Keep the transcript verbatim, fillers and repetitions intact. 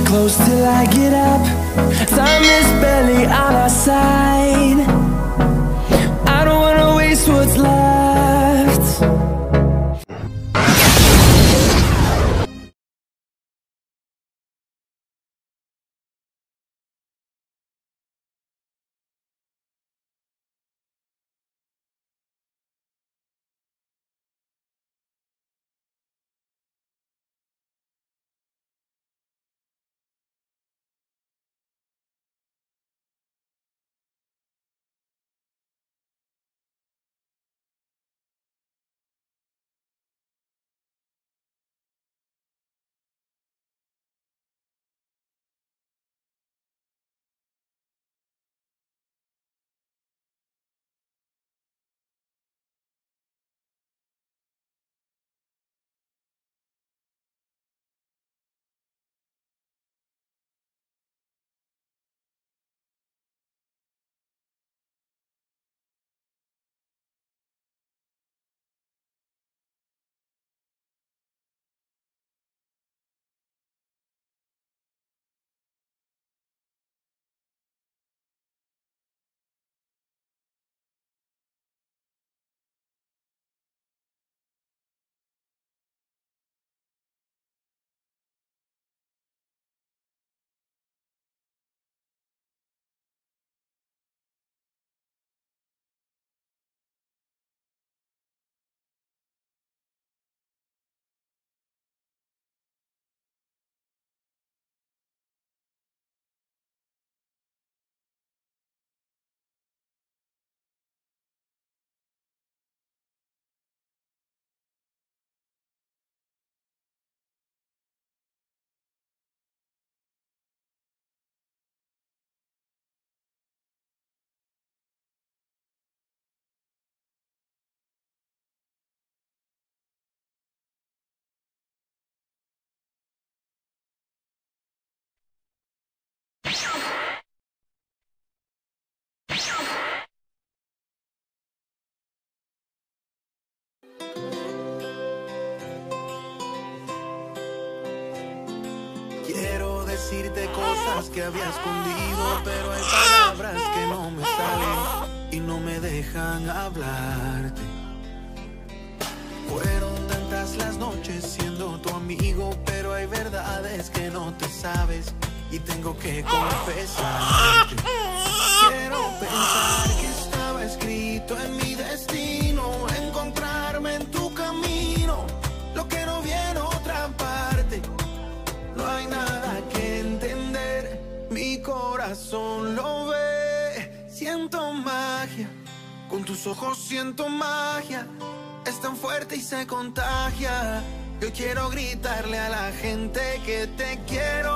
close till I get up. Time is barely on our side. I don't wanna waste what's left. Quiero decirte cosas que había escondido, pero hay palabras que no me salen y no me dejan hablarte. Fueron tantas las noches siendo tu amigo, pero hay verdades que no te sabes y tengo que confesarte. Quiero pensar que estaba escrito en mi destino, encontrarme en tu camino, lo que no viene otra parte. No hay nada que entender, mi corazón lo ve. Siento magia, con tus ojos siento magia. Es tan fuerte y se contagia. Yo quiero gritarle a la gente que te quiero.